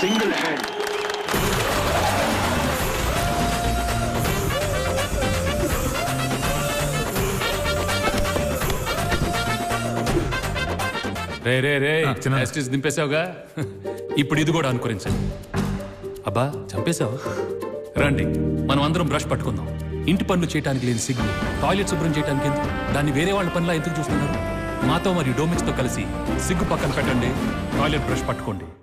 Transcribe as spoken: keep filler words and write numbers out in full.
Single hand. రే రే రే ఎస్టీస్ దింపేశావుగా, ఇప్పుడు ఇది కూడా అనుకరించండి. అబ్బా చంపేశావు. రండి మనం అందరం బ్రష్ పట్టుకుందాం. ఇంటి పనులు చేయడానికి లేని సిగ్గు టాయిలెట్ శుభ్రం చేయడానికి ఎందుకు? దాన్ని వేరే వాళ్ళ పనిలా ఎందుకు చూస్తున్నారు? మాతో మరియు డోమిక్స్తో కలిసి సిగ్గు పక్కన పెట్టండి, టాయిలెట్ బ్రష్ పట్టుకోండి.